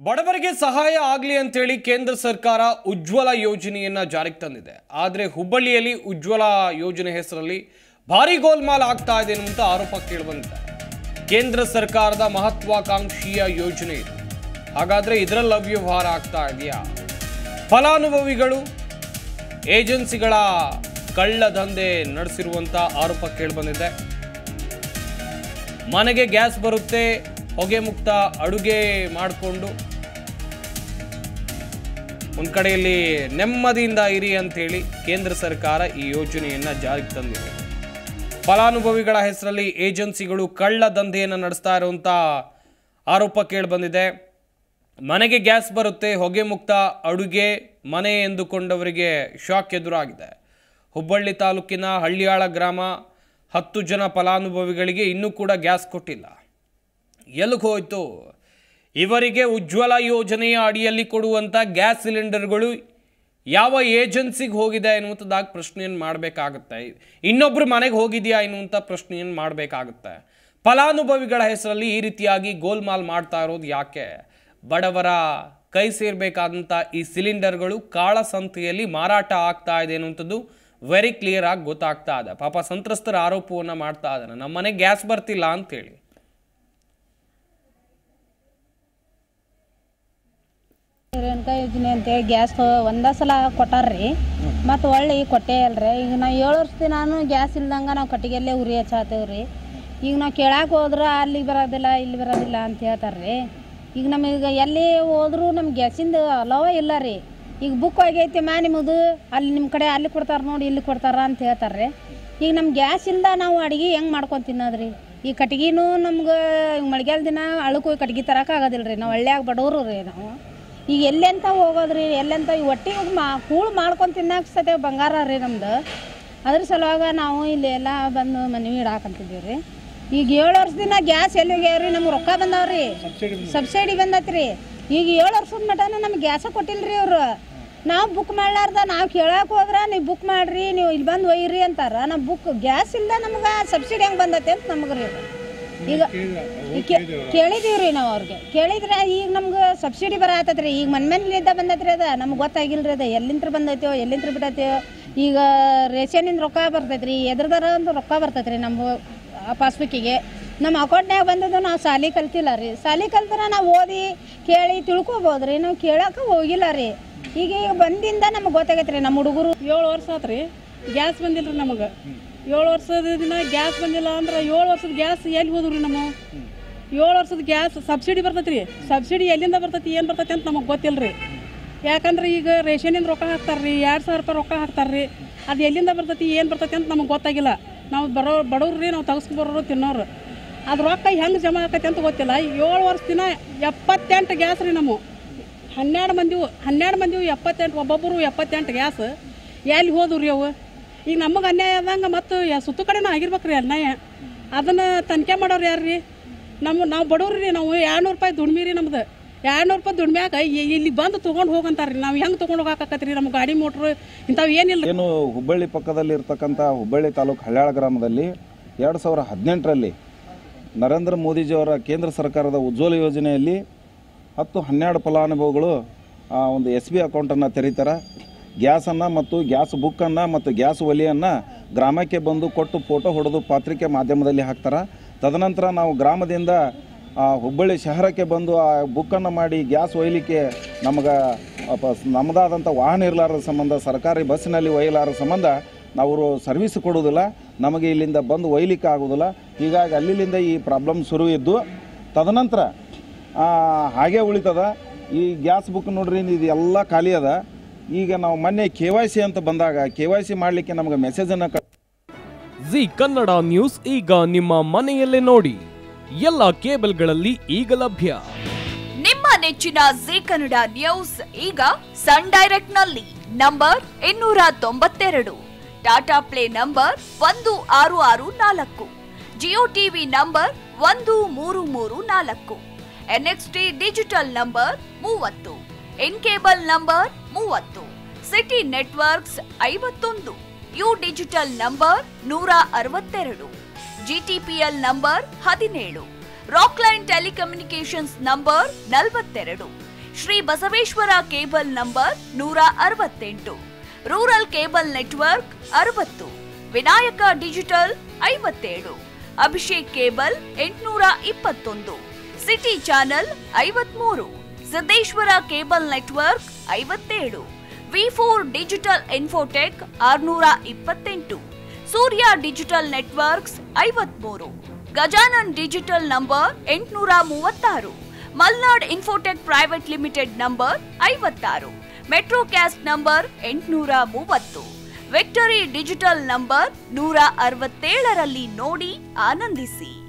ಬಡವರಿಗೆ ಸಹಾಯ ಆಗಲಿ ಅಂತೇಳಿ ಕೇಂದ್ರ ಸರ್ಕಾರ ಉಜ್ವಲ ಯೋಜನೆಯನ್ನ ಜಾರಿಗೆ ತಂದಿದೆ. ಆದರೆ ಹುಬ್ಬಳ್ಳಿಯಲ್ಲಿ ಉಜ್ವಲ ಯೋಜನೆ ಹೆಸರಲ್ಲಿ ಭಾರಿ ಗೋಲ್ಮಾಲ್ ಆಗ್ತಾ ಇದೆ ಅಂತ ಆರೋಪ ಕೇಳಿಬಂದಿದೆ. ಕೇಂದ್ರ ಸರ್ಕಾರದ ಮಹತ್ವಾಕಾಂಕ್ಷಿಯ ಯೋಜನೆ ಇದು. ಹಾಗಾದ್ರೆ ಇದರಲ್ಲಿ ಅವ್ಯವಹಾರ ಆಗ್ತಾ ಇದೆಯಾ? ಫಲಾನುಭವಿಗಳು ಏಜೆನ್ಸಿಗಳ ಕಳ್ಳ ದಂಧೆ ನಡೆಸಿರುವಂತ ಆರೋಪ ಕೇಳಿಬಂದಿದೆ. ಮನೆಗೆ ಗ್ಯಾಸ್ ಬರುತ್ತೆ, ಹೊಗೆ ಮುಕ್ತ ಅಡುಗೆ ಮಾಡಿಕೊಂಡು ಒಂದು ಕಡೆಯಲ್ಲಿ ನೆಮ್ಮದಿಯಿಂದ ಇರಿ ಅಂತೇಳಿ ಕೇಂದ್ರ ಸರ್ಕಾರ ಈ ಯೋಜನೆಯನ್ನ ಜಾರಿಗೆ ತಂದಿದೆ. ಫಲಾನುಭವಿಗಳ ಹೆಸರಲ್ಲಿ ಏಜೆನ್ಸಿಗಳು ಕಳ್ಳ ದಂಧೆಯನ್ನು ನಡೆಸ್ತಾ ಇರುವಂಥ ಆರೋಪ ಕೇಳಿಬಂದಿದೆ. ಮನೆಗೆ ಗ್ಯಾಸ್ ಬರುತ್ತೆ, ಹೊಗೆ ಮುಕ್ತ ಅಡುಗೆ ಮನೆ ಎಂದುಕೊಂಡವರಿಗೆ ಶಾಕ್ ಎದುರಾಗಿದೆ. ಹುಬ್ಬಳ್ಳಿ ತಾಲೂಕಿನ ಹಳ್ಳಿಯಾಳ ಗ್ರಾಮ 10 ಜನ ಫಲಾನುಭವಿಗಳಿಗೆ ಇನ್ನೂ ಕೂಡ ಗ್ಯಾಸ್ ಕೊಟ್ಟಿಲ್ಲ. ಎಲ್ಲಿಗೆ ಹೋಯ್ತು? ಇವರಿಗೆ ಉಜ್ವಲ ಯೋಜನೆಯ ಅಡಿಯಲ್ಲಿ ಕೊಡುವಂಥ ಗ್ಯಾಸ್ ಸಿಲಿಂಡರ್ಗಳು ಯಾವ ಏಜೆನ್ಸಿಗೆ ಹೋಗಿದೆ ಎನ್ನುವಂಥದ್ದಾಗಿ ಪ್ರಶ್ನೆಯನ್ನು ಮಾಡಬೇಕಾಗುತ್ತೆ. ಇನ್ನೊಬ್ಬರು ಮನೆಗೆ ಹೋಗಿದೆಯಾ ಎನ್ನುವಂಥ ಪ್ರಶ್ನೆಯನ್ನು ಮಾಡಬೇಕಾಗುತ್ತೆ. ಫಲಾನುಭವಿಗಳ ಹೆಸರಲ್ಲಿ ಈ ರೀತಿಯಾಗಿ ಗೋಲ್ಮಾಲ್ ಮಾಡ್ತಾ ಇರೋದು ಯಾಕೆ? ಬಡವರ ಕೈ ಸೇರಬೇಕಾದಂಥ ಈ ಸಿಲಿಂಡರ್ಗಳು ಕಾಳಸಂತೆಯಲ್ಲಿ ಮಾರಾಟ ಆಗ್ತಾ ಇದೆ ಅನ್ನುವಂಥದ್ದು ವೆರಿ ಕ್ಲಿಯರ್ ಆಗಿ ಗೊತ್ತಾಗ್ತಾ ಇದೆ. ಪಾಪ ಸಂತ್ರಸ್ತರ ಆರೋಪವನ್ನು ಮಾಡ್ತಾ ಇದ್ದಾನೆ, ನಮ್ಮ ಮನೆಗೆ ಗ್ಯಾಸ್ ಬರ್ತಿಲ್ಲ ಅಂತೇಳಿ. ರೇಣುಕಾ ಯೋಜನೆ ಅಂತೇಳಿ ಗ್ಯಾಸ್ ಒಂದೇ ಸಲ ಕೊಟ್ಟಾರ್ರಿ, ಮತ್ತು ಒಳ್ಳೆ ಕೊಟ್ಟೇ ಅಲ್ರಿ. ಈಗ ನಾವು 7 ವರ್ಷದ ನಾನು ಗ್ಯಾಸ್ ಇಲ್ದಂಗೆ ನಾವು ಕಟ್ಟಿಗೆಲ್ಲೇ ಉರಿ ಹಚ್ಚಾತೇವ್ರಿ. ಈಗ ನಾವು ಕೇಳಕ್ಕೆ ಹೋದ್ರೆ ಅಲ್ಲಿ ಬರೋದಿಲ್ಲ ಇಲ್ಲಿ ಬರೋದಿಲ್ಲ ಅಂತ ಹೇಳ್ತಾರೆ. ಈಗ ನಮಗೆ ಎಲ್ಲಿ ಹೋದ್ರೂ ನಮ್ಗೆ ಗ್ಯಾಸಿಂದ ಅಲವ ಇಲ್ಲ ರೀ. ಈಗ ಬುಕ್ ಆಗೈತಿ ನಿಮ್ಮದು ಅಲ್ಲಿ ನಿಮ್ಮ ಕಡೆ ಅಲ್ಲಿ ಕೊಡ್ತಾರೆ ನೋಡಿ ಇಲ್ಲಿ ಕೊಡ್ತಾರ ಅಂತ ಹೇಳ್ತಾರೆ. ಈಗ ನಮ್ಗೆ ಗ್ಯಾಸ್ ಇಲ್ದ ನಾವು ಅಡುಗೆ ಹೆಂಗೆ ಮಾಡ್ಕೊಂಡು ತಿನ್ನೋದ್ರಿ? ಈ ಕಟ್ಗಿನೂ ನಮ್ಗೆ ಮಳೆಗಾಲ ದಿನ ಅಳಕ್ಕೆ ಹೋಗಿ ಕಟ್ಗೆ ತರೋಕ್ಕಾಗೋದಿಲ್ಲ ರೀ. ನಾವು ಹಳ್ಳಿಯಾಗ ಬಡವರು ರೀ. ನಾವು ಈಗ ಎಲ್ಲೆಂತ ಹೋಗೋದ್ರಿ, ಎಲ್ಲೆಂತ ಈ ಒಟ್ಟಿಗೆ ಕೂಳು ಮಾಡ್ಕೊಂಡು ತಿನ್ನಕ್ಕೆ ಸತೆ ಬಂಗಾರ ರೀ ನಮ್ದು. ಅದ್ರ ಸಲುವಾಗ ನಾವು ಇಲ್ಲಿ ಎಲ್ಲ ಬಂದು ಮನವಿ ಇಡಾಕಂತಿದ್ದೀವಿ ರೀ. ಈಗ 7 ವರ್ಷದಿಂದ ಗ್ಯಾಸ್ ಎಲ್ಲಿಗ್ಯಾವ್ರಿ? ನಮ್ಗೆ ರೊಕ್ಕ ಬಂದಾವ್ರಿ, ಸಬ್ಸಿಡಿ ಬಂದೈತೆ ರೀ. ಈಗ 7 ವರ್ಷದ ಮಟನ ನಮ್ಗೆ ಗ್ಯಾಸ ಕೊಟ್ಟಿಲ್ಲ ರೀ ಅವರು. ನಾವು ಬುಕ್ ಮಾಡ್ಲಾರ್ದ ನಾವು ಕೇಳಕ್ಕೆ ಹೋದ್ರೆ ನೀವು ಬುಕ್ ಮಾಡಿರಿ, ನೀವು ಇಲ್ಲಿ ಬಂದು ಒಯ್ಯಿರಿ ಅಂತಾರೆ. ನಾವು ಬುಕ್ ಗ್ಯಾಸ್ ಇಲ್ಲದ ನಮ್ಗೆ ಸಬ್ಸಿಡಿ ಹೆಂಗೆ ಬಂದೈತೆ ಅಂತ ನಮ್ಗೆ ರೀ. ಈಗ ಕೇಳಿದೀವಿ ರೀ ನಾವು ಅವ್ರಿಗೆ. ಕೇಳಿದ್ರೆ ಈಗ ನಮ್ಗೆ ಸಬ್ಸಿಡಿ ಬರತ್ತೈತೆ ರೀ. ಈಗ ಮನೆಯಲ್ಲಿದ್ದ ಬಂದೈತೆ ರೀ. ಅದ ನಮ್ಗೆ ಗೊತ್ತಾಗಿಲ್ಲ ರೀ. ಅದು ಎಲ್ಲಿಂತ್ರ ಬಂದೈತೋ ಎಲ್ಲಿಂತ್ರ ಬಿಟ್ಟೈತೋ. ಈಗ ರೇಷನಿಂದ ರೊಕ್ಕ ಬರ್ತೈತೆ ರೀ, ಎದ್ರದಾರ ಅಂತ ರೊಕ್ಕ ಬರ್ತೈತೆ ರೀ ನಮ್ಮ ಪಾಸ್ಬುಕ್ಕಿಗೆ. ನಮ್ಮ ಅಕೌಂಟ್ನಾಗ ಬಂದದ್ದು ನಾವು ಸಾಲಿ ಕಲ್ತಿಲ್ಲ ರೀ. ಸಾಲಿ ಕಲ್ತ್ರೆ ನಾವು ಓದಿ ಕೇಳಿ ತಿಳ್ಕೊಬೋದು ರೀ. ನಾವು ಕೇಳೋಕೆ ಹೋಗಿಲ್ಲ ರೀ. ಈಗ ಬಂದಿಂದ ನಮಗೆ ಗೊತ್ತಾಗೈತೆ ರೀ. ನಮ್ಮ ಹುಡುಗರು 7 ವರ್ಷ ಆತು ರೀ ಗ್ಯಾಸ್ ಬಂದಿಲ್ಲ ರೀ ನಮಗೆ. 7 ವರ್ಷದ ದಿನ ಗ್ಯಾಸ್ ಬಂದಿಲ್ಲ ಅಂದ್ರೆ 7 ವರ್ಷದ ಗ್ಯಾಸ್ ಎಲ್ಲಿ ಹೋದ್ರಿ? ನಮ್ಮ 7 ವರ್ಷದ ಗ್ಯಾಸ್ ಸಬ್ಸಿಡಿ ಬರ್ತೈತೆ ರೀ. ಸಬ್ಸಿಡಿ ಎಲ್ಲಿಂದ ಬರ್ತೈತಿ ಏನು ಬರ್ತೈತಿ ಅಂತ ನಮಗೆ ಗೊತ್ತಿಲ್ಲ ರೀ. ಯಾಕಂದ್ರೆ ಈಗ ರೇಷನಿಂದ ರೊಕ್ಕ ಹಾಕ್ತಾರೆ ರೀ, 2000 ರೂಪಾಯಿ ರೊಕ್ಕ ಹಾಕ್ತಾರೆ ರೀ. ಅದು ಎಲ್ಲಿಂದ ಬರ್ತೈತಿ ಏನು ಬರ್ತೈತಿ ಅಂತ ನಮಗೆ ಗೊತ್ತಾಗಿಲ್ಲ. ನಾವು ಬಡವ್ರು ರೀ, ನಾವು ತೆಗೆಸ್ಕೊಂಬರೋರು ತಿನ್ನೋರು. ಅದು ರೊಕ್ಕ ಹೆಂಗೆ ಜಮಾ ಆಕೈತಿ ಅಂತ ಗೊತ್ತಿಲ್ಲ. 7 ವರ್ಷ ದಿನ 78 ಗ್ಯಾಸ್ ರೀ. ನಮ್ಮ 12 ಮಂದಿವು 78, ಒಬ್ಬೊಬ್ಬರು 78 ಗ್ಯಾಸ್ ಎಲ್ಲಿ ಹೋದ್ವು ರೀ ಅವು? ಈಗ ನಮಗೆ ಅನ್ಯಾಯ ಆದಂಗೆ ಮತ್ತು ಸುತ್ತ ಕಡೆನೂ ಆಗಿರ್ಬೇಕು ರೀ ಅನ್ಯಾಯ. ಅದನ್ನು ತನಿಖೆ ಮಾಡೋರು ಯಾರು ರೀ? ನಾವು ಬಡವ್ರಿ ರೀ. ನಾವು 200 ರೂಪಾಯಿ ದುಡ್ಮಿ ರೀ. ನಮ್ದು 200 ರೂಪಾಯಿ ದುಡ್ಮ್ಯಾಗ ಇಲ್ಲಿ ಬಂದು ತೊಗೊಂಡು ಹೋಗಂತಾರೆ ರೀ. ನಾವು ಹೆಂಗೆ ತೊಗೊಂಡು ಹೋಗಾಕತ್ತಿ ರೀ? ನಮ್ಮ ಗಾಡಿ ಮೋಟ್ರು ಇಂಥವು ಏನಿಲ್ಲ. ಏನು ಹುಬ್ಬಳ್ಳಿ ಪಕ್ಕದಲ್ಲಿ ಇರ್ತಕ್ಕಂಥ ಹುಬ್ಬಳ್ಳಿ ತಾಲೂಕು ಹಳ್ಯಾಳ ಗ್ರಾಮದಲ್ಲಿ 2018ರಲ್ಲಿ ನರೇಂದ್ರ ಮೋದಿಜಿಯವರ ಕೇಂದ್ರ ಸರ್ಕಾರದ ಉಜ್ವಲ ಯೋಜನೆಯಲ್ಲಿ 10-12 ಫಲಾನುಭವಿಗಳು ಒಂದು SB ಅಕೌಂಟನ್ನು ತೆರೀತಾರೆ. ಗ್ಯಾಸನ್ನು ಮತ್ತು ಗ್ಯಾಸ್ ಬುಕ್ಕನ್ನು ಮತ್ತು ಗ್ಯಾಸ್ ಒಲೆಯನ್ನು ಗ್ರಾಮಕ್ಕೆ ಬಂದು ಕೊಟ್ಟು ಫೋಟೋ ಹೊಡೆದು ಪತ್ರಿಕೆ ಮಾಧ್ಯಮದಲ್ಲಿ ಹಾಕ್ತಾರೆ. ತದನಂತರ ನಾವು ಗ್ರಾಮದಿಂದ ಹುಬ್ಬಳ್ಳಿ ಶಹರಕ್ಕೆ ಬಂದು ಆ ಬುಕ್ಕನ್ನು ಮಾಡಿ ಗ್ಯಾಸ್ ಒಯ್ಯಲಿಕ್ಕೆ ನಮ್ಮದಾದಂಥ ವಾಹನ ಇರಲಾರದ ಸಂಬಂಧ ಸರ್ಕಾರಿ ಬಸ್ಸಿನಲ್ಲಿ ಒಯ್ಯಲಾರದ ಸಂಬಂಧ ನಾವು ಸರ್ವಿಸ್ ಕೊಡೋದಿಲ್ಲ. ನಮಗೆ ಇಲ್ಲಿಂದ ಬಂದು ಒಯ್ಯಲಿಕ್ಕೆ ಆಗೋದಿಲ್ಲ. ಹೀಗಾಗಿ ಅಲ್ಲಿಂದ ಈ ಪ್ರಾಬ್ಲಮ್ ಶುರು ಇದ್ದು ತದನಂತರ ಹಾಗೆ ಉಳಿತದ. ಈ ಗ್ಯಾಸ್ ಬುಕ್ ನೋಡ್ರಿ, ಇದು ಎಲ್ಲ ಖಾಲಿ ಅದ. ಈಗ ನಾವು ಮೊನ್ನೆ KYC ಅಂತ ಬಂದಾಗ KYC ಮಾಡಲಿಕ್ಕೆ ನಮಗೆ ಮೆಸೇಜನ್ನು ಜಿ ಕನ್ನಡ ನ್ಯೂಸ್ ಈಗ ನಿಮ್ಮ ಮನೆಯಲ್ಲೇ ನೋಡಿ. ಎಲ್ಲ ಕೇಬಲ್ಗಳಲ್ಲಿ ಈಗ ಲಭ್ಯ. ನಿಮ್ಮ ನೆಚ್ಚಿನ ಜಿ ಕನ್ನಡ ನ್ಯೂಸ್ ಈಗ ಸನ್ ಡೈರೆಕ್ಟ್ ನಲ್ಲಿ number 292, Tata Play number 1664, Jio TV number 1334, NXT digital number 30, in cable number 30, city networks 51, U digital number 162, GTPL number 17, Rockline telecommunications number 42, Shri Basaveshwara cable number 168, rural cable network 60, Vinayaka digital 57, Abhishek cable 821, city channel 53, Siddeshwara cable network 57, V4 digital infotech 628, Surya digital networks 53, Gajanan digital number 836, Malnad infotech private limited number 56, metrocast number 830, victory digital number 167ರಲ್ಲಿ ನೋಡಿ ಆನಂದಿಸಿ.